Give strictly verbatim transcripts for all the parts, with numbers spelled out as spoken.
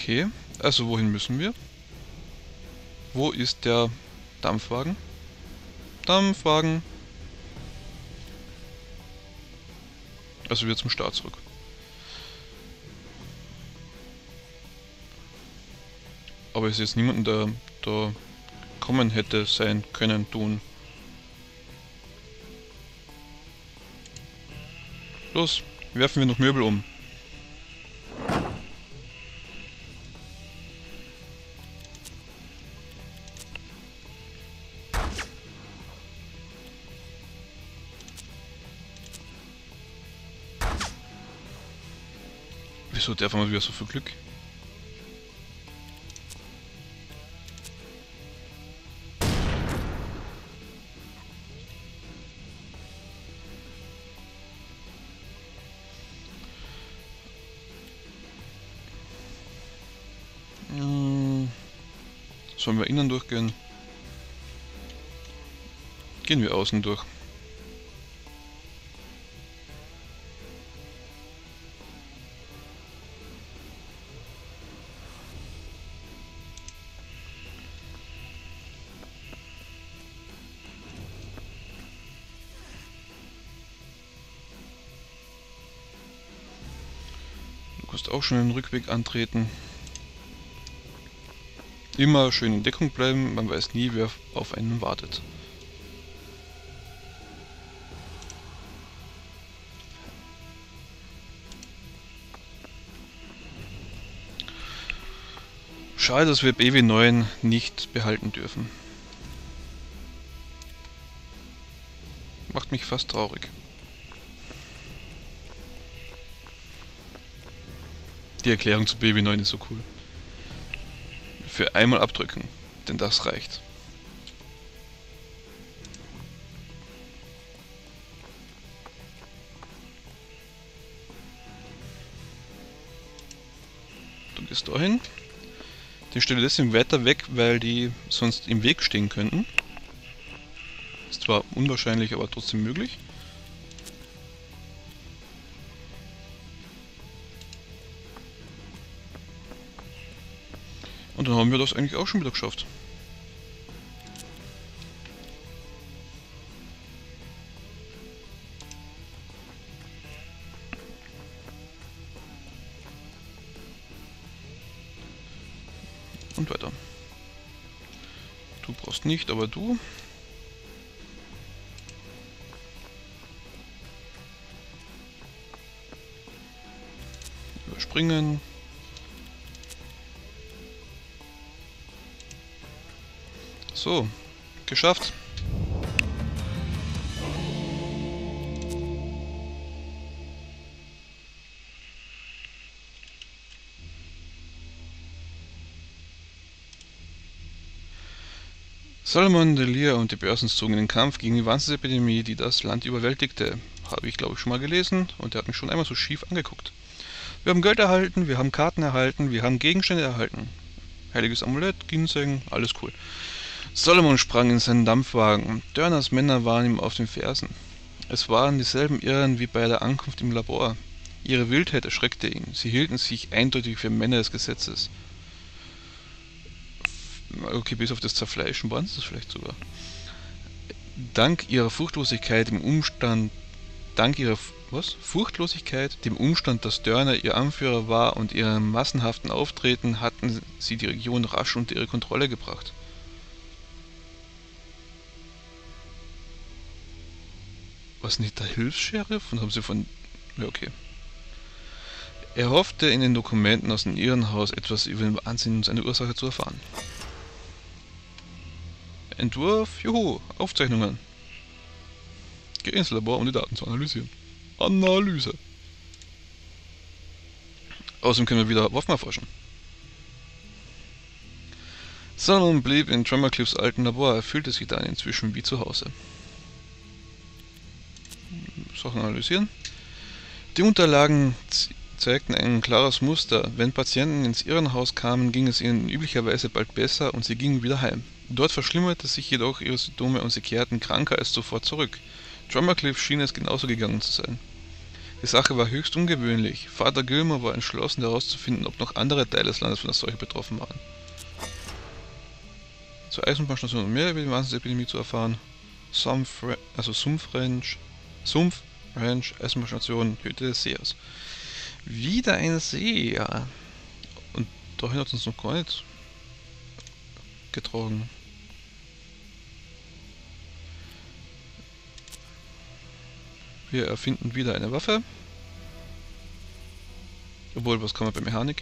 Okay, also wohin müssen wir? Wo ist der Dampfwagen? Dampfwagen. Also wieder zum Start zurück. Aber es ist jetzt niemanden, der da kommen hätte sein können, tun. Los, werfen wir noch Möbel um. Wieso hat der auf einmal wieder so viel Glück? Hm. Sollen wir innen durchgehen? Gehen wir außen durch. Du kannst auch schon den Rückweg antreten. Immer schön in Deckung bleiben, man weiß nie, wer auf einen wartet. Schade, dass wir B W neun nicht behalten dürfen. Macht mich fast traurig. Die Erklärung zu B W neun ist so cool. Für einmal abdrücken, denn das reicht. Du gehst dahin. Den stelle deswegen weiter weg, weil die sonst im Weg stehen könnten. Ist zwar unwahrscheinlich, aber trotzdem möglich. Und dann haben wir das eigentlich auch schon wieder geschafft. Und weiter. Du brauchst nicht, aber du. Überspringen. So, geschafft. Salomon, Delia und die Börsens zogen in den Kampf gegen die Wahnsinnsepidemie, die das Land überwältigte. Habe ich, glaube ich, schon mal gelesen und der hat mich schon einmal so schief angeguckt. Wir haben Geld erhalten, wir haben Karten erhalten, wir haben Gegenstände erhalten. Heiliges Amulett, Ginseng, alles cool. Salomon sprang in seinen Dampfwagen. Dörners Männer waren ihm auf den Fersen. Es waren dieselben Irren wie bei der Ankunft im Labor. Ihre Wildheit erschreckte ihn. Sie hielten sich eindeutig für Männer des Gesetzes. Okay, bis auf das Zerfleischen waren sie das vielleicht sogar. Dank ihrer Furchtlosigkeit im Umstand, dank ihrer was? Furchtlosigkeit, dem Umstand, dass Dörner ihr Anführer war und ihrem massenhaften Auftreten, hatten sie die Region rasch unter ihre Kontrolle gebracht. Was nicht der Hilfs-Sheriff? Und haben sie von... Ja, okay. Er hoffte, in den Dokumenten aus dem Irrenhaus etwas über den Wahnsinn und seine Ursache zu erfahren. Entwurf, juhu, Aufzeichnungen. Geh ins Labor, um die Daten zu analysieren. Analyse. Außerdem können wir wieder Waffen erforschen. Salomon blieb in Tremorcliffs alten Labor, er fühlte sich dann inzwischen wie zu Hause. Sachen analysieren. Die Unterlagen zeigten ein klares Muster. Wenn Patienten ins Irrenhaus kamen, ging es ihnen üblicherweise bald besser und sie gingen wieder heim. Dort verschlimmerte sich jedoch ihre Symptome und sie kehrten kranker als zuvor zurück. Tremorcliff schien es genauso gegangen zu sein. Die Sache war höchst ungewöhnlich. Vater Gilmer war entschlossen herauszufinden, ob noch andere Teile des Landes von der Seuche betroffen waren. Zur Eisenbahnstation, um mehr über die Wahnsinnsepidemie zu erfahren. Sumpf, also Sumpf Ranch, Sumpf Ranch, Eisenbahnstation, Hütte des Sehers. Wieder ein Seher. Und dahin hat uns noch gar nicht getragen. Wir erfinden wieder eine Waffe. Obwohl, was kann man bei Mechanik?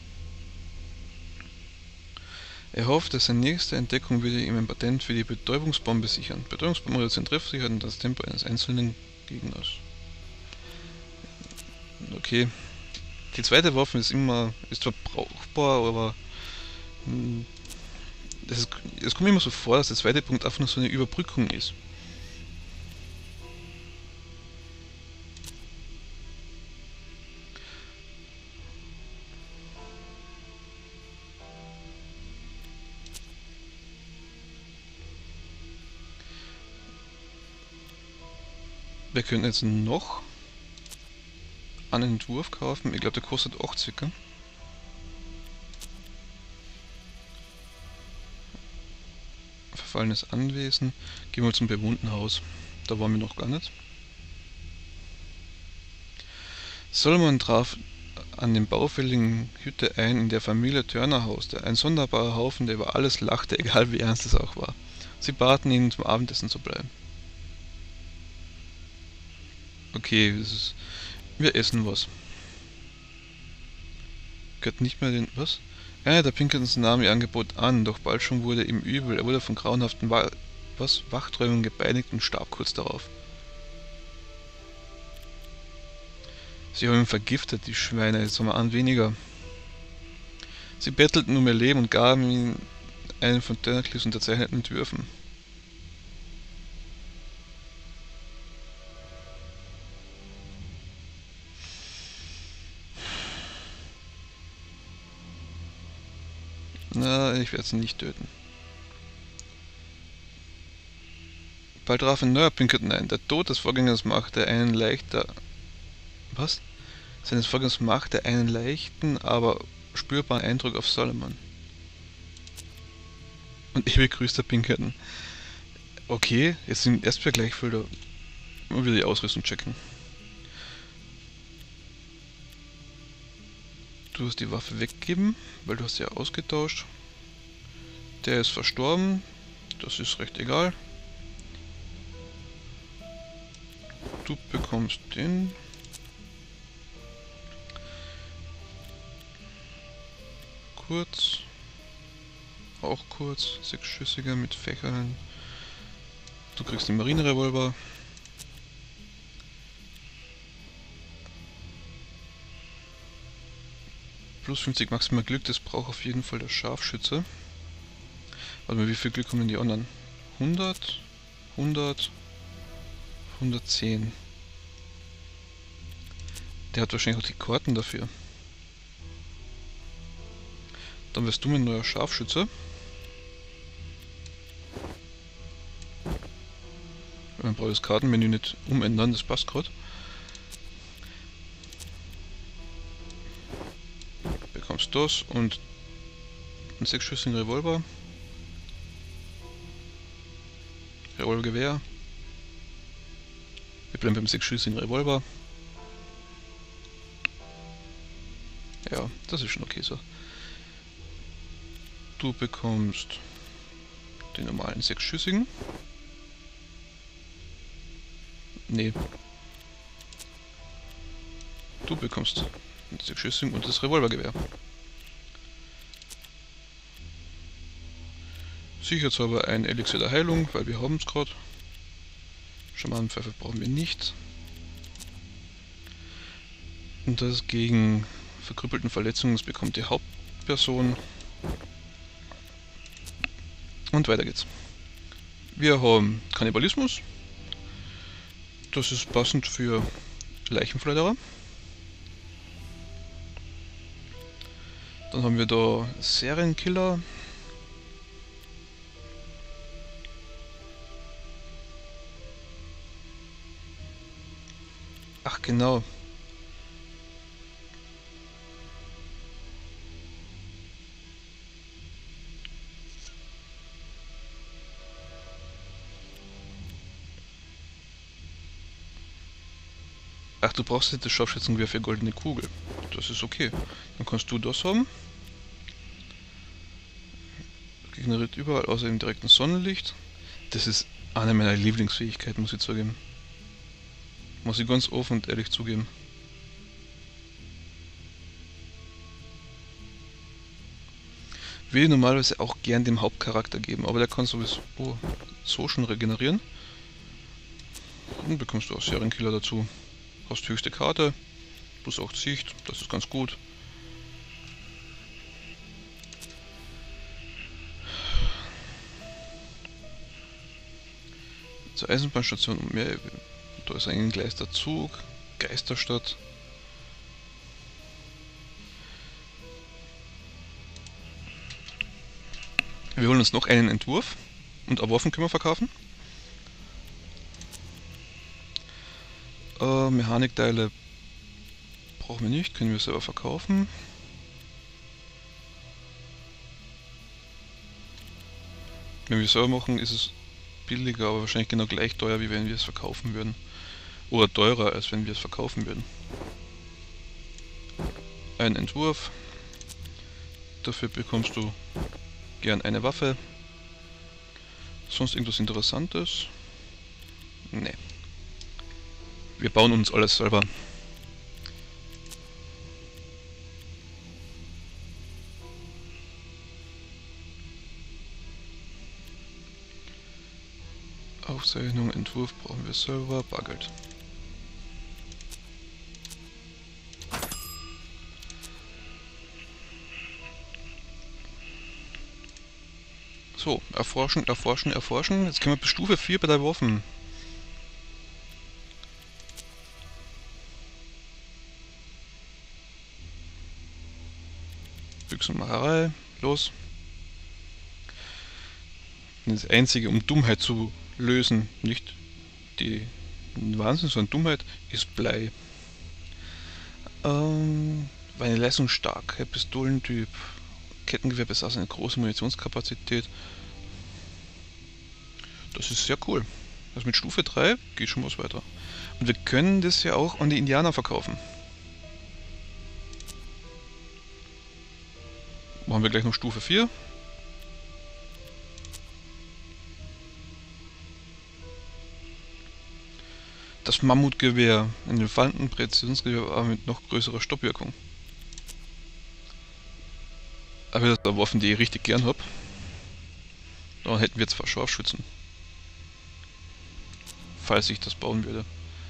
Er hofft, dass seine nächste Entdeckung würde ihm ein Patent für die Betäubungsbombe sichern. Betäubungsbombe reduzieren Treffsicherheit und das Tempo eines einzelnen Gegners. Okay. Die zweite Waffe ist immer, ist zwar brauchbar, aber es kommt mir immer so vor, dass der zweite Punkt einfach nur so eine Überbrückung ist. Wir können jetzt noch einen Entwurf kaufen. Ich glaube, der kostet auch circa. Verfallenes Anwesen. Gehen wir zum bewohnten Haus. Da waren wir noch gar nicht. Solomon traf an den baufälligen Hütte ein, in der Familie Turner hauste. Ein sonderbarer Haufen, der über alles lachte, egal wie ernst es auch war. Sie baten ihn, zum Abendessen zu bleiben. Okay, das ist, wir essen was. Gehört nicht mehr den... Was? Ja, der Pinkertons nahm ihr Angebot an, doch bald schon wurde ihm übel. Er wurde von grauenhaften Wa was? Wachträumen gebeinigt und starb kurz darauf. Sie haben ihn vergiftet, die Schweine, jetzt haben wir an weniger. Sie bettelten um ihr Leben und gaben ihm einen von Turnacliffs unterzeichneten Entwürfen. Na, ich werde sie nicht töten. Bald traf ein neuer Pinkerton ein. Der Tod des Vorgängers machte einen leichter... Was? Seines Vorgängers machte einen leichten, aber spürbaren Eindruck auf Solomon. Und ewig grüßt der Pinkerton. Okay, jetzt im Erstvergleich will er mal wieder die Ausrüstung checken. Du hast die Waffe weggegeben, weil du hast sie ja ausgetauscht. Der ist verstorben, das ist recht egal. Du bekommst den. Kurz. Auch kurz, sechsschüssiger mit Fächern. Du kriegst den Marinerevolver. Plus fünfzig maximal Glück, das braucht auf jeden Fall der Scharfschütze. Warte mal, wie viel Glück haben denn die anderen? hundert, hundert, hundertzehn. Der hat wahrscheinlich auch die Karten dafür. Dann wirst du mein neuer Scharfschütze. Man braucht das Kartenmenü nicht umändern, das passt gerade. Bekommst das und einen sechsschüssigen Revolver. Revolvergewehr. Wir bleiben beim sechsschüssigen Revolver. Ja, das ist schon okay so. Du bekommst den normalen sechsschüssigen. Nee. Du bekommst den sechsschüssigen und das Revolvergewehr. Sicherheitshalber ein Elixier der Heilung, weil wir haben es gerade. Schamanenpfeife brauchen wir nicht. Und das gegen verkrüppelten Verletzungen bekommt die Hauptperson. Und weiter geht's. Wir haben Kannibalismus. Das ist passend für Leichenfleuderer. Dann haben wir da Serienkiller. Ach genau, Ach, du brauchst nicht das Scharfschützengewehr für goldene Kugel. Das ist okay. Dann kannst du das haben. Ignoriert überall, außer im direkten Sonnenlicht. Das ist eine meiner Lieblingsfähigkeiten, muss ich zugeben. Muss ich ganz offen und ehrlich zugeben. Will ich normalerweise auch gern dem Hauptcharakter geben, aber der kann sowieso so schon regenerieren. Und bekommst du auch Serienkiller dazu. Hast höchste Karte, plus auch Sicht, das ist ganz gut. Zur Eisenbahnstation und mehr. Da ist ein entgleister Zug, Geisterstadt. Wir holen uns noch einen Entwurf und auch Waffen können wir verkaufen. Äh, Mechanikteile brauchen wir nicht, können wir selber verkaufen. Wenn wir es selber machen, ist es billiger, aber wahrscheinlich genau gleich teuer, wie wenn wir es verkaufen würden. Oder teurer, als wenn wir es verkaufen würden. Ein Entwurf. Dafür bekommst du gern eine Waffe. Sonst irgendwas Interessantes? Nee. Wir bauen uns alles selber. Aufzeichnung, Entwurf brauchen wir selber, Bargeld. So, erforschen, erforschen, erforschen. Jetzt können wir bis Stufe vier bei der Waffen. Büchsenmacherei, los. Das einzige, um Dummheit zu lösen, nicht die Wahnsinn, sondern Dummheit, ist Blei. Ähm, eine leistungsstarke Pistolentyp. Kettengewehr besaß eine große Munitionskapazität. Das ist sehr cool. Also mit Stufe drei geht schon was weiter. Und wir können das ja auch an die Indianer verkaufen. Machen wir gleich noch Stufe vier. Das Mammutgewehr, ein Elefantenpräzisionsgewehr, aber mit noch größerer Stoppwirkung. Aber das sind Waffen, die ich richtig gern habe. Dann hätten wir zwar Scharfschützen. Falls ich das bauen würde.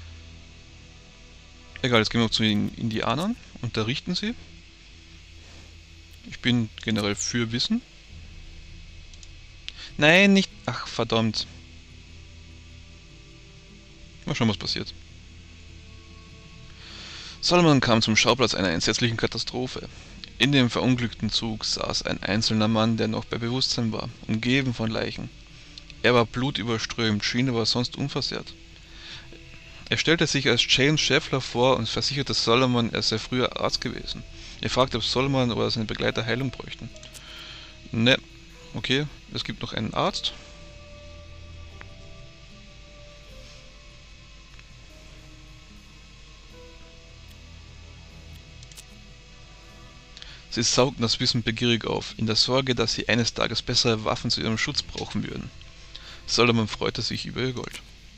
Egal, jetzt gehen wir noch zu den Indianern. Unterrichten sie. Ich bin generell für Wissen. Nein, nicht... Ach, verdammt. Mal schauen, was passiert. Solomon kam zum Schauplatz einer entsetzlichen Katastrophe. In dem verunglückten Zug saß ein einzelner Mann, der noch bei Bewusstsein war, umgeben von Leichen. Er war blutüberströmt, schien aber sonst unversehrt. Er stellte sich als James Scheffler vor und versicherte Solomon, er sei früher Arzt gewesen. Er fragte, ob Solomon oder seine Begleiter Heilung bräuchten. Ne, okay, es gibt noch einen Arzt. Sie saugten das Wissen begierig auf, in der Sorge, dass sie eines Tages bessere Waffen zu ihrem Schutz brauchen würden. Solomon freute sich über ihr Gold.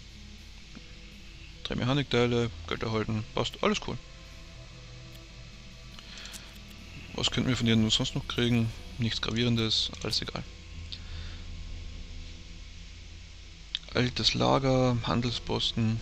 Drei Mechanikteile, Geld erhalten, passt, alles cool. Was könnten wir von denen sonst noch kriegen? Nichts Gravierendes, alles egal. Altes Lager, Handelsposten.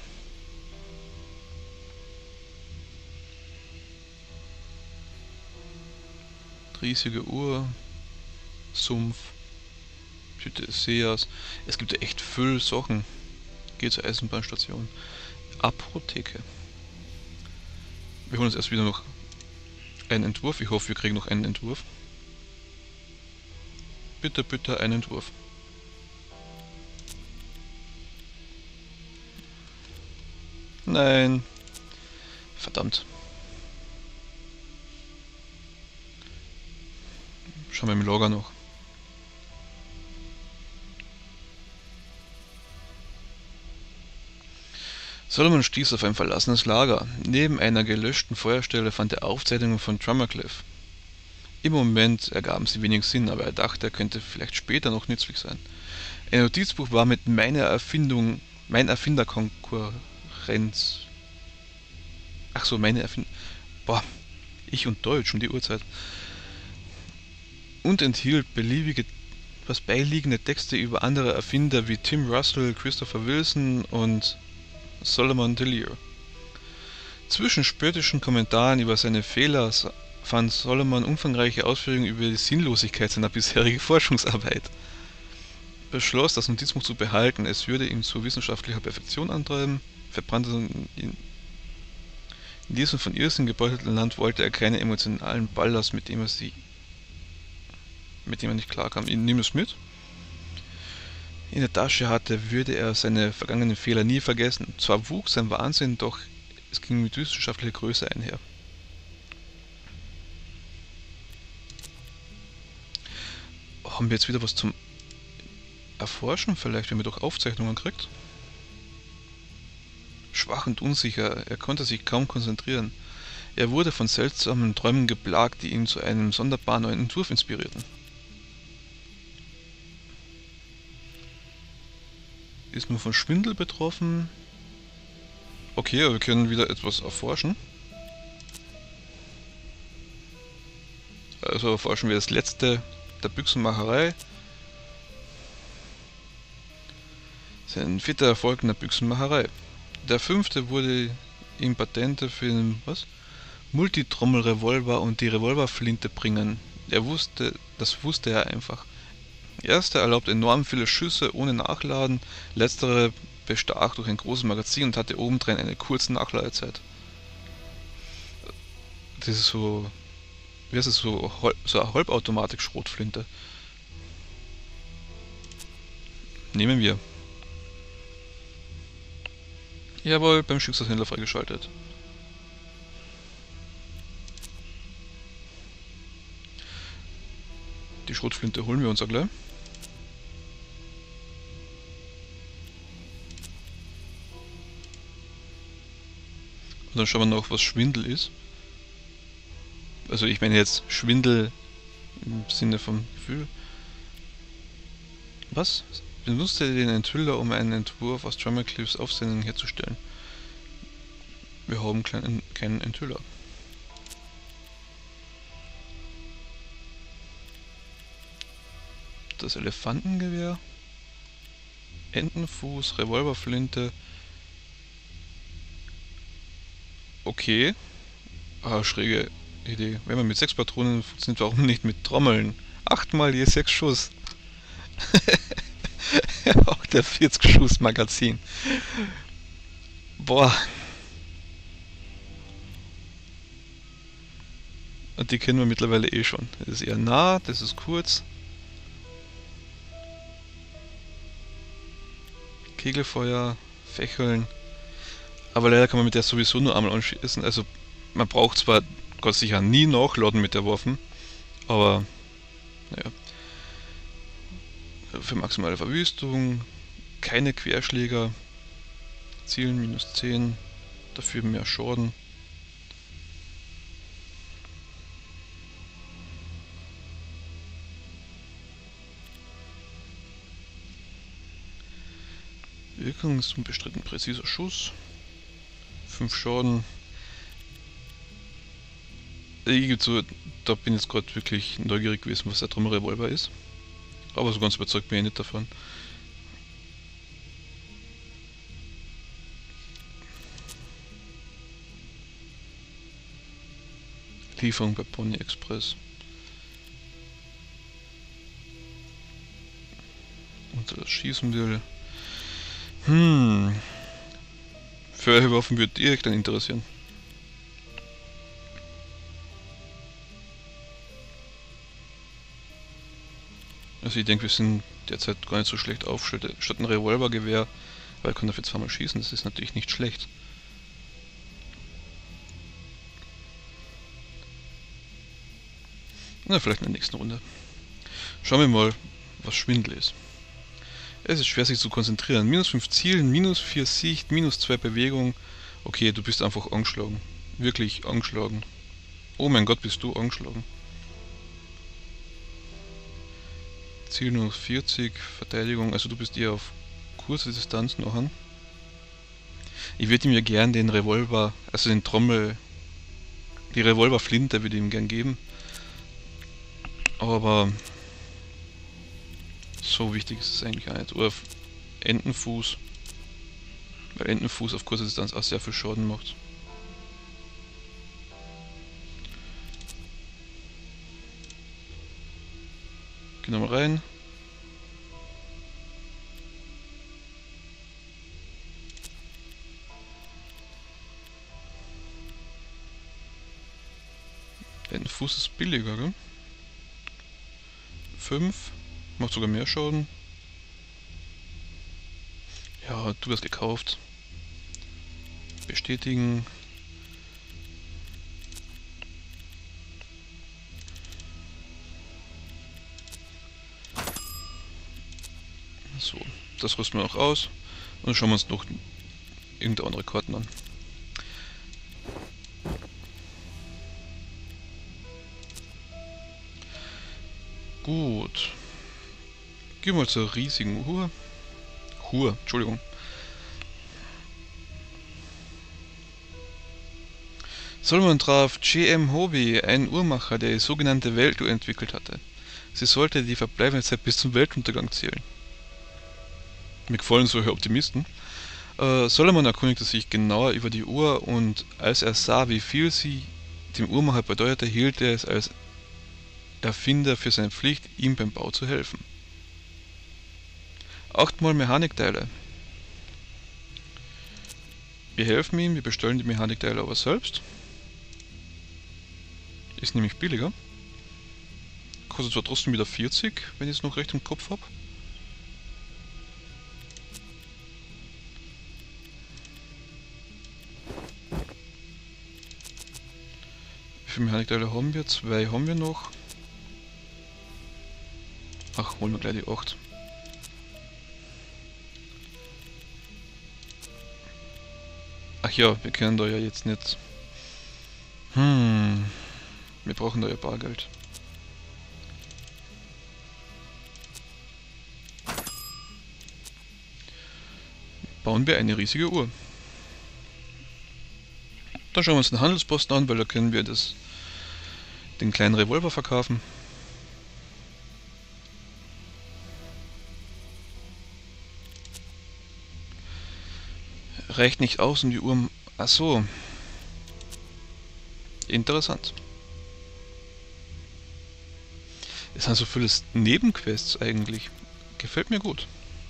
Riesige Uhr, Sumpf, Hütte des Seers. Es gibt ja echt viel Sachen. Geh zur Eisenbahnstation. Apotheke. Wir holen uns erst wieder noch einen Entwurf. Ich hoffe, wir kriegen noch einen Entwurf. Bitte, bitte, einen Entwurf. Nein. Verdammt. Schauen wir im Logger noch. Solomon stieß auf ein verlassenes Lager. Neben einer gelöschten Feuerstelle fand er Aufzeichnungen von Drummercliff. Im Moment ergaben sie wenig Sinn, aber er dachte, er könnte vielleicht später noch nützlich sein. Ein Notizbuch war mit meiner Erfindung, mein Erfinderkonkurrenz. Ach so, meine Erfindung. Boah, ich und Deutsch um die Uhrzeit. Und enthielt beliebige, was beiliegende Texte über andere Erfinder wie Tim Russell, Christopher Wilson und Solomon Delisle. Zwischen spöttischen Kommentaren über seine Fehler fand Solomon umfangreiche Ausführungen über die Sinnlosigkeit seiner bisherigen Forschungsarbeit. Er beschloss, das Notizbuch zu behalten, es würde ihn zu wissenschaftlicher Perfektion antreiben, verbrannte ihn. In diesem von Irrsinn gebeutelten Land wollte er keinen emotionalen Ballast, mit dem er sie mit dem er nicht klarkam. Ich nehme es mit. In der Tasche hatte, würde er seine vergangenen Fehler nie vergessen. Zwar wuchs sein Wahnsinn, doch es ging mit wissenschaftlicher Größe einher. Haben wir jetzt wieder was zum Erforschen? Vielleicht, wenn man doch Aufzeichnungen kriegt? Schwach und unsicher, er konnte sich kaum konzentrieren. Er wurde von seltsamen Träumen geplagt, die ihn zu einem sonderbaren neuen Entwurf inspirierten. Ist nur von Schwindel betroffen. Okay, aber wir können wieder etwas erforschen. Also erforschen wir das letzte der Büchsenmacherei. Sein vierter Erfolg in der Büchsenmacherei. Der fünfte wurde ihm Patente für den was? Multitrommel-Revolver und die Revolverflinte bringen. Er wusste, das wusste er einfach. Erster erlaubt enorm viele Schüsse ohne Nachladen, letztere bestach durch ein großes Magazin und hatte obendrein eine kurze Nachladezeit. Das ist so, wie heißt es, so, so eine Halbautomatik-Schrotflinte. Nehmen wir. Jawohl, beim Schicksalshändler freigeschaltet. Die Schrotflinte holen wir uns auch gleich. Und dann schauen wir noch, was Schwindel ist. Also ich meine jetzt Schwindel im Sinne vom Gefühl. Was? Benutzte den Enthüller, um einen Entwurf aus Drummercliffs Aufsendungen herzustellen. Wir haben keinen, keinen Enthüller. Das Elefantengewehr. Entenfuß, Revolverflinte. Okay. Ah, schräge Idee. Wenn man mit sechs Patronen funktioniert, warum nicht mit Trommeln? Achtmal je sechs Schuss. Auch der vierzig Schuss Magazin. Boah. Und die kennen wir mittlerweile eh schon. Das ist eher nah, das ist kurz. Kegelfeuer, Fächeln. Aber leider kann man mit der sowieso nur einmal anschießen. Also man braucht zwar Gott sicher nie nachladen mit der Waffen, aber naja. Für maximale Verwüstung, keine Querschläger, Zielen minus zehn, dafür mehr Schaden. Wirkung ist unbestritten präziser Schuss. fünf Schaden. Ich gebe zu, da bin ich jetzt gerade wirklich neugierig gewesen, was der Trommelrevolver ist. Aber so ganz überzeugt bin ich nicht davon. Lieferung bei Pony Express. Und das Schießmodell. Hm. Für welche Waffen würde ihr euch dann interessieren? Also ich denke, wir sind derzeit gar nicht so schlecht aufgestellt. Statt ein Revolvergewehr, weil er kann dafür zweimal schießen, das ist natürlich nicht schlecht. Na, vielleicht in der nächsten Runde. Schauen wir mal, was Schwindel ist. Es ist schwer sich zu konzentrieren. Minus fünf Zielen, minus vier Sicht, minus zwei Bewegung. Okay, du bist einfach angeschlagen. Wirklich angeschlagen. Oh mein Gott, bist du angeschlagen. Ziel nur vierzig, Verteidigung, also du bist eher auf kurze Distanz noch an. Ich würde ihm ja gern den Revolver, also den Trommel, die Revolverflinte würde ich ihm gern geben. Aber so wichtig ist es eigentlich auch nicht. Oder Entenfuß, weil Entenfuß auf kurze Distanz auch sehr viel Schaden macht. Geh nochmal rein. Der Fuß ist billiger, gell? fünf. Macht sogar mehr Schaden. Ja, du wirst gekauft. Bestätigen. So, das rüsten wir noch aus. Und dann schauen wir uns noch irgendeine andere Karten an. Gut. Gehen wir zur riesigen Uhr. Uhr, Entschuldigung. Solomon traf J M Hobie, einen Uhrmacher, der die sogenannte Weltuhr entwickelt hatte. Sie sollte die verbleibende Zeit bis zum Weltuntergang zählen. Mir gefallen solche Optimisten. Äh, Solomon erkundigte sich genauer über die Uhr und als er sah, wie viel sie dem Uhrmacher bedeutete, hielt er es als Erfinder für seine Pflicht, ihm beim Bau zu helfen. Achtmal Mechanikteile. Wir helfen ihm, wir bestellen die Mechanikteile aber selbst. Ist nämlich billiger. Kostet zwar trotzdem wieder vierzig, wenn ich es noch recht im Kopf habe. Wie viele Mechanikteile haben wir? Zwei haben wir noch. Ach, holen wir gleich die acht. Ach ja, wir können da ja jetzt nicht... Hm... Wir brauchen da ja Bargeld. Bauen wir eine riesige Uhr. Dann schauen wir uns den Handelsposten an, weil da können wir das, den kleinen Revolver verkaufen. Reicht nicht aus, um die Uhr... Ach so. Interessant. Es sind so viele Nebenquests eigentlich. Gefällt mir gut.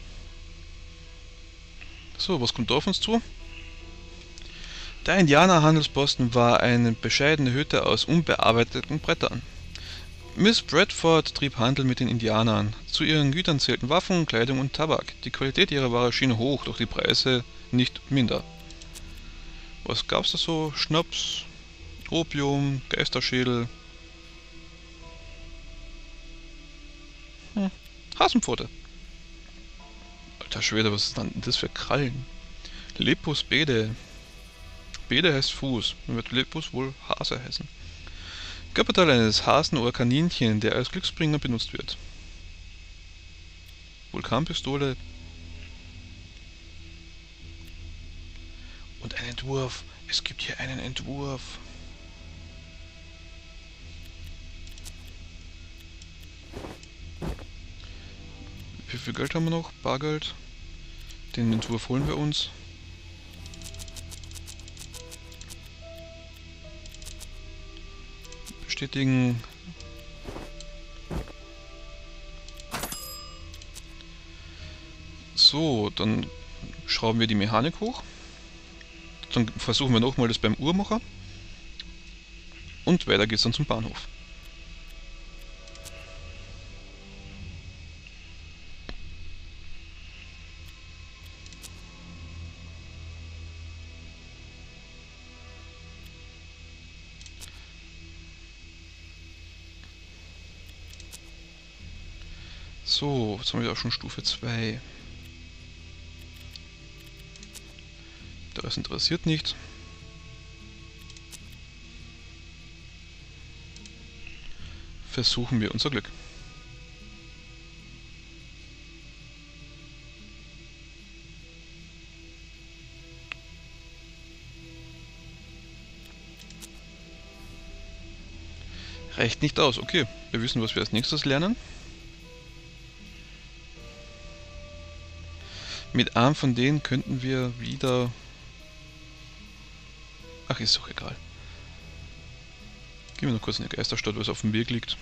So, was kommt da auf uns zu? Der Indianerhandelsposten war eine bescheidene Hütte aus unbearbeiteten Brettern. Miss Bradford trieb Handel mit den Indianern. Zu ihren Gütern zählten Waffen, Kleidung und Tabak. Die Qualität ihrer Ware schien hoch, doch die Preise nicht minder. Was gab's da so? Schnaps, Opium, Geisterschädel. Hm. Hasenpfote. Alter Schwede, was ist denn das für Krallen? Lepus Bede. Bede heißt Fuß. Dann wird Lepus wohl Hase heißen. Körperteil eines Hasen oder Kaninchen, der als Glücksbringer benutzt wird. Vulkanpistole. Und ein Entwurf. Es gibt hier einen Entwurf. Wie viel Geld haben wir noch? Bargeld. Den Entwurf holen wir uns. Bestätigen. So, dann schrauben wir die Mechanik hoch. Dann versuchen wir nochmal das beim Uhrmacher. Und weiter geht's dann zum Bahnhof. So, jetzt haben wir auch schon Stufe zwei. Das interessiert nicht. Versuchen wir unser Glück. Reicht nicht aus, okay. Wir wissen, was wir als nächstes lernen. Mit einem von denen könnten wir wieder... Ach, ist doch egal. Gehen wir noch kurz in die Geisterstadt, was auf dem Weg liegt.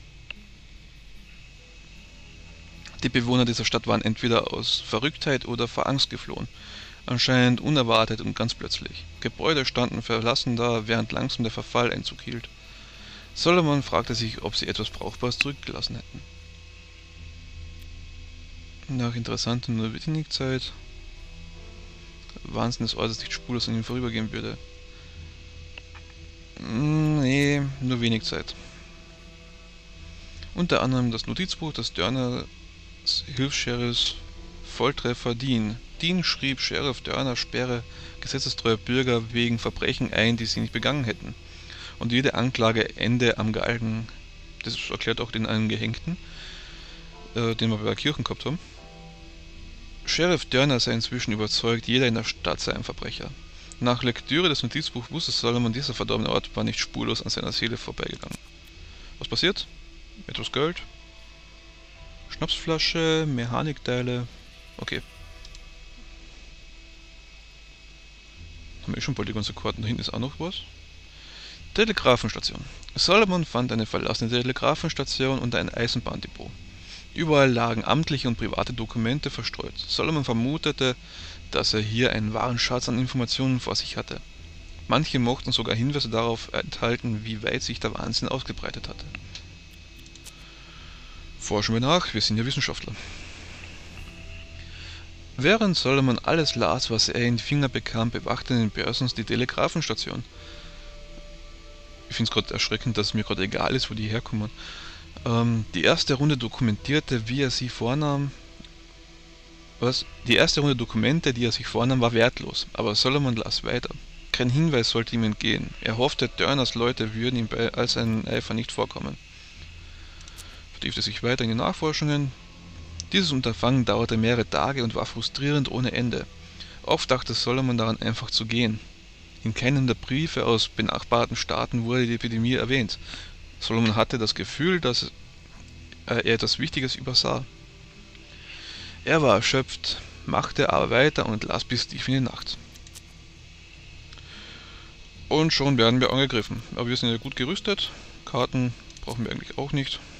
Die Bewohner dieser Stadt waren entweder aus Verrücktheit oder vor Angst geflohen. Anscheinend unerwartet und ganz plötzlich. Gebäude standen verlassen da, während langsam der Verfall Einzug hielt. Solomon fragte sich, ob sie etwas Brauchbares zurückgelassen hätten. Nach interessanter nur wenig Zeit. Wahnsinn des äußerst nicht spurlos an ihm vorübergehen würde. Nee, nur wenig Zeit. Unter anderem das Notizbuch des Dörners Hilfs-Sheriffs Volltreffer Dean. Dean schrieb, Sheriff Dörner sperre gesetzestreue Bürger wegen Verbrechen ein, die sie nicht begangen hätten. Und jede Anklage ende am Galgen. Das erklärt auch den einen Gehängten, äh, den wir bei der Kirche gehabt haben. Sheriff Dörner sei inzwischen überzeugt, jeder in der Stadt sei ein Verbrecher. Nach Lektüre des Notizbuchs wusste Solomon, dieser verdorbene Ort war nicht spurlos an seiner Seele vorbeigegangen. Was passiert? Etwas Geld. Schnapsflasche, Mechanikteile. Okay. Haben wir eh schon bald die ganzen Karten. Da hinten ist auch noch was. Telegrafenstation. Solomon fand eine verlassene Telegrafenstation und ein Eisenbahndepot. Überall lagen amtliche und private Dokumente verstreut. Solomon vermutete, dass er hier einen wahren Schatz an Informationen vor sich hatte. Manche mochten sogar Hinweise darauf enthalten, wie weit sich der Wahnsinn ausgebreitet hatte. Forschen wir nach, wir sind ja Wissenschaftler. Während Solomon alles las, was er in die Finger bekam, bewachte in den Börsens die Telegrafenstation. Ich finde es gerade erschreckend, dass es mir gerade egal ist, wo die herkommen. Ähm, die erste Runde dokumentierte, wie er sie vornahm. Was? Die erste Runde Dokumente, die er sich vornahm, war wertlos, aber Solomon las weiter. Kein Hinweis sollte ihm entgehen. Er hoffte, Dörners Leute würden ihm bei all seinen Eifer nicht vorkommen. Vertiefte sich weiter in die Nachforschungen. Dieses Unterfangen dauerte mehrere Tage und war frustrierend ohne Ende. Oft dachte Solomon daran, einfach zu gehen. In keinem der Briefe aus benachbarten Staaten wurde die Epidemie erwähnt. Solomon hatte das Gefühl, dass er etwas Wichtiges übersah. Er war erschöpft, machte aber weiter und las bis tief in die Nacht. Und schon werden wir angegriffen. Aber wir sind ja gut gerüstet. Karten brauchen wir eigentlich auch nicht.